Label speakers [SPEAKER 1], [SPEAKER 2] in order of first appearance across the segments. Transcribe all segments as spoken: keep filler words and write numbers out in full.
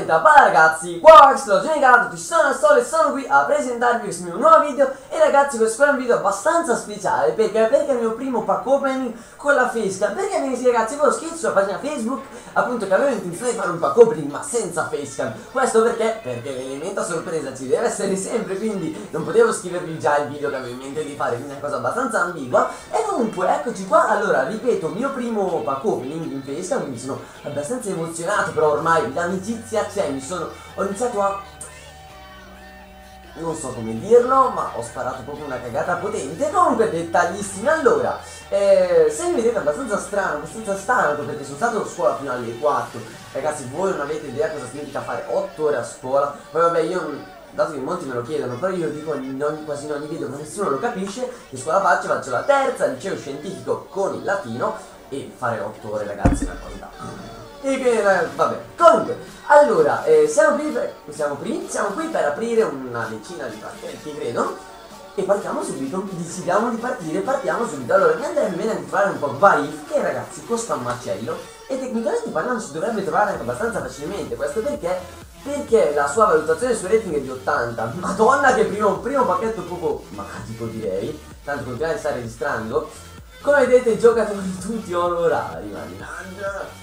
[SPEAKER 1] Pontenta Pala ragazzi, Wax, l'ho genicato, ci sono Sole e sono qui a presentarvi questo mio nuovo video. E ragazzi, questo è un video abbastanza speciale perché, perché è il mio primo pack opening con la facecam. Perché mi dite ragazzi, avevo scritto sulla pagina Facebook appunto che avevo intenzione di fare un pack opening ma senza facecam. Questo perché? Perché l'elemento a sorpresa ci deve essere sempre, quindi non potevo scrivervi già il video che avevo in mente di fare, quindi è una cosa abbastanza ambigua. E comunque eccoci qua. Allora ripeto, mio primo pack opening in facecam, quindi sono abbastanza emozionato, però ormai l'amicizia c'è, mi sono, ho iniziato a, non so come dirlo, ma ho sparato proprio una cagata potente. Comunque dettaglissimi. Allora, eh, se mi vedete abbastanza strano, abbastanza stanco perché sono stato a scuola fino alle quattro. Ragazzi, voi non avete idea cosa significa fare otto ore a scuola. Poi vabbè, io, dato che molti me lo chiedono, però io dico in ogni, quasi in ogni video, ma nessuno lo capisce, che scuola faccio? Faccio la terza, liceo scientifico con il latino, e fare otto ore ragazzi è una cosa da... E che, eh, vabbè, comunque, allora, eh, siamo, qui per, siamo, qui, siamo qui per aprire una decina di pacchetti, credo. E partiamo subito, decidiamo di partire, partiamo subito. Allora, mi andrebbe bene di fare un po' Vaif, che ragazzi costa un macello. E tecnicamente parlando si dovrebbe trovare anche abbastanza facilmente. Questo perché? Perché la sua valutazione su rating è di ottanta. Madonna che primo, primo pacchetto proprio magico direi. Tanto continuare a stare registrando. Come vedete i giocatori tutti onorari, mannaggia.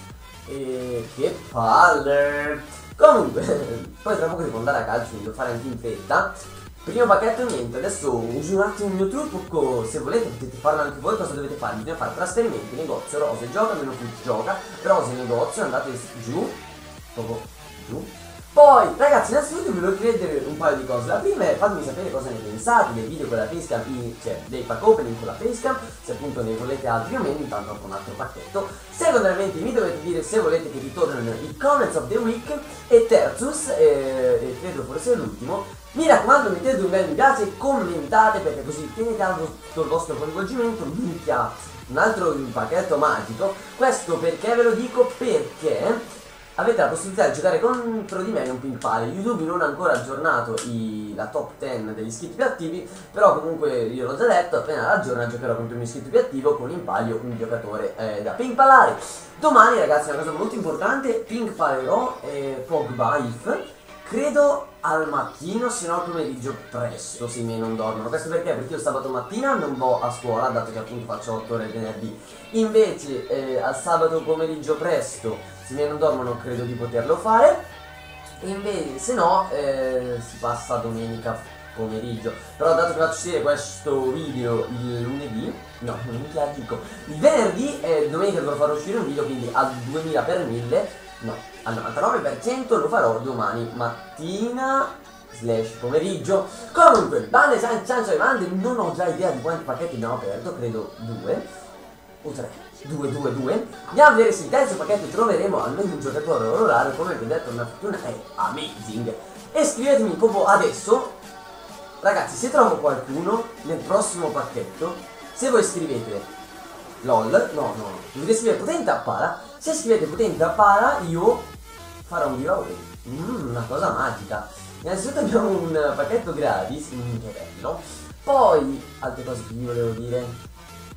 [SPEAKER 1] E che palle. Comunque, poi tra poco devo andare a calcio, devo fare anche in fretta. Primo pacchetto niente, adesso uso un attimo il mio trucco. Se volete potete farlo anche voi. Cosa dovete fare? Bisogna fare trasferimenti, negozio, rose, gioca, meno più gioca, rose, negozio, andate giù, proprio giù. Poi ragazzi, innanzitutto vi voglio chiedere un paio di cose. La prima è fatemi sapere cosa ne pensate dei video con la facecam, cioè dei pack opening con la facecam, se appunto ne volete altri o meno, intanto ho un altro pacchetto. Secondariamente mi dovete dire se volete che ritornino i comments of the week. E terzus, eh, e credo forse l'ultimo, mi raccomando mettete un bel mi piace e commentate, perché così tenete alto tutto il vostro coinvolgimento. Minchia, un altro pacchetto magico. Questo perché ve lo dico? Perché avete la possibilità di giocare contro di me in un ping pong. YouTube non ha ancora aggiornato i, la top dieci degli iscritti più attivi, però comunque io l'ho già detto, appena la aggiorna giocherò contro il mio iscritto più attivo con in palio un giocatore eh, da ping pallare. Domani ragazzi è una cosa molto importante, ping pallerò eh, Pogba If, credo al mattino, se no al pomeriggio presto, se i miei non dormono. Questo perché? Perché io sabato mattina non vado a scuola, dato che appunto faccio otto ore il venerdì. Invece eh, al sabato pomeriggio presto, se i miei non dormono credo di poterlo fare. E invece se no eh, si passa domenica pomeriggio. Però dato che faccio uscire questo video il lunedì, no, non mi la dico, il venerdì e domenica dovrò far uscire un video, quindi al duemila per mille, no, al novantanove per cento lo farò domani mattina slash pomeriggio. Comunque, bande senza bande, non ho già idea di quanti pacchetti abbiamo aperto, credo due o tre, due, due, due. Andiamo a vedere se il terzo pacchetto troveremo almeno un giocatore onorario. Come vi ho detto, una fortuna è amazing. E scrivetemi proprio adesso, ragazzi, se trovo qualcuno nel prossimo pacchetto, se voi scrivete LOL, no, no, dovete scrivere potente a para. Se scrivete potente a para, io farò un giveaway. Mm, una cosa magica. Innanzitutto abbiamo un pacchetto gratis, mm, che bello. Poi, altre cose che vi volevo dire.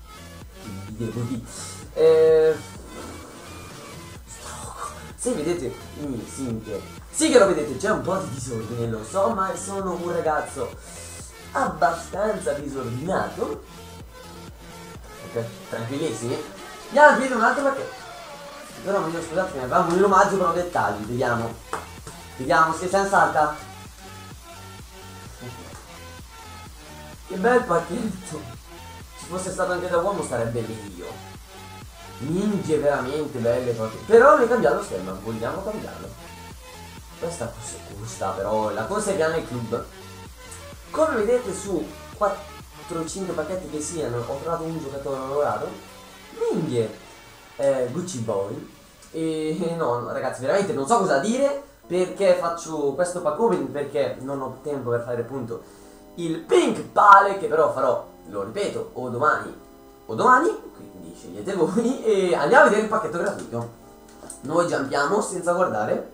[SPEAKER 1] Di eh, se vedete mi sente, sì che lo vedete, c'è un po' di disordine, lo so, ma sono un ragazzo abbastanza disordinato. Ok, tranquillissimi. Andiamo a vedere un altro pacchetto. Però non scusate, ne avevamo un omaggio per dettagli. Vediamo, vediamo se senza salta. Che bel pacchetto. Se fosse stato anche da uomo sarebbe meglio. Ninja veramente belle cose. Però noi cambiamo lo stemma, vogliamo cambiarlo. Questa cosa costa, però la conserviamo nel club. Come vedete su quattro cinque pacchetti che siano, ho trovato un giocatore onorato. Ninja eh, Gucci Boy. E no, ragazzi, veramente non so cosa dire, perché faccio questo pack opening, perché non ho tempo per fare appunto il pink pale, che però farò, lo ripeto, o domani o domani, quindi scegliete voi. E andiamo a vedere il pacchetto gratuito. Noi jumpiamo senza guardare.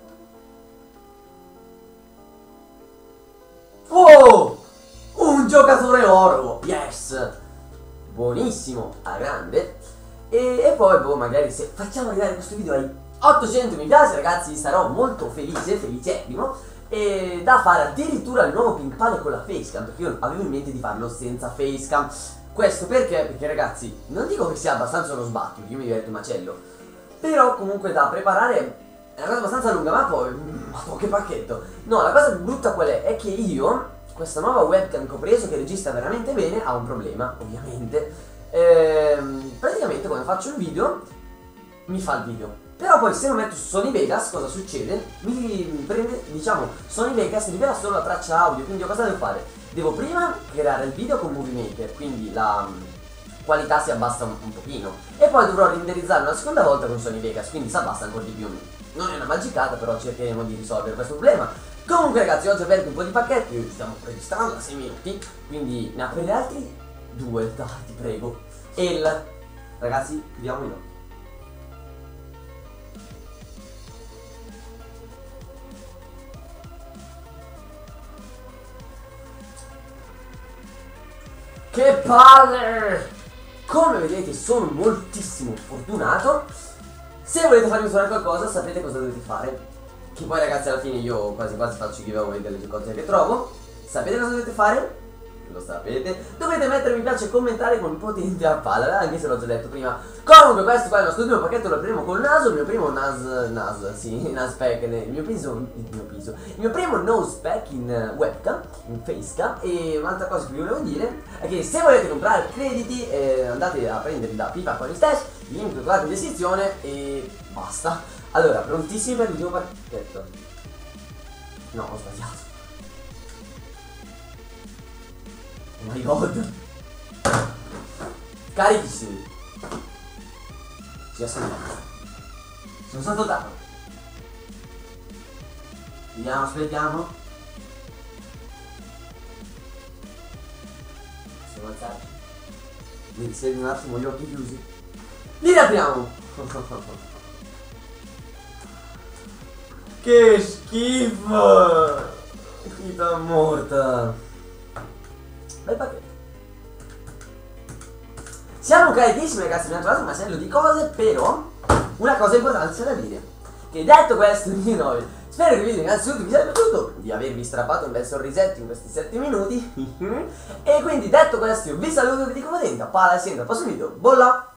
[SPEAKER 1] Oh! Un giocatore oro! Yes! Buonissimo, a grande. E, e poi boh, magari se facciamo arrivare questo video ai ottocento mi piace ragazzi, sarò molto felice, felicissimo, e da fare addirittura il nuovo PinkPal con la facecam, perché io avevo in mente di farlo senza facecam. Questo perché? Perché ragazzi, non dico che sia abbastanza uno sbatto, io mi diverto macello, però comunque da preparare è una cosa abbastanza lunga, ma poi, ma che pacchetto. No, la cosa brutta qual è? È che io, questa nuova webcam che ho preso, che registra veramente bene, ha un problema, ovviamente. Ehm, praticamente quando faccio un video, mi fa il video. Però poi se lo metto su Sony Vegas, cosa succede? Mi prende, diciamo, Sony Vegas rivela solo la traccia audio, quindi io cosa devo fare? Devo prima creare il video con Movie Maker, quindi la qualità si abbassa un, un pochino, e poi dovrò renderizzare una seconda volta con Sony Vegas, quindi si abbassa ancora di più. Non è una magicata, però cercheremo di risolvere questo problema. Comunque ragazzi, oggi ho aperto un po' di pacchetti, stiamo registrando da sei minuti, quindi ne aprirei altri due, dai ti prego. E il... ragazzi, chiudiamo in occhio. Che palle! Come vedete sono moltissimo fortunato. Se volete farmi suonare qualcosa sapete cosa dovete fare. Che poi ragazzi alla fine io quasi quasi faccio giveaway delle cose che trovo. Sapete cosa dovete fare? Lo sapete. Dovete mettere mi piace e commentare con potente a palla, anche se l'ho già detto prima. Comunque questo qua è il nostro primo pacchetto, lo apriamo col naso. Il mio primo nas, nas, sì, nas pack, il mio piso, il mio piso Il mio primo nose pack in webcam, in facecam. E un'altra cosa che vi volevo dire è che se volete comprare crediti eh, andate a prenderli da Pipa con il Stash, il link lo trovate in descrizione e basta. Allora, prontissimi per il primo pacchetto. No, ho sbagliato. Oh my god. Carichissimi. Ci assegniamo. Sono stato dato. Vediamo, aspettiamo. Possiamo alzarci. Vedi, se un attimo gli occhi chiusi. Li riapriamo. Che schifo. Vita morta. Bel pacchetto. Siamo carichissimi ragazzi, abbiamo trovato un macello di cose, però una cosa importante c'è da dire. Che detto questo, di noi, spero che il video innanzitutto vi sia piaciuto, di avervi strappato un bel sorrisetto in questi sette minuti. E quindi detto questo io vi saluto e vi dico potente, palla e sempre al prossimo video, bolla!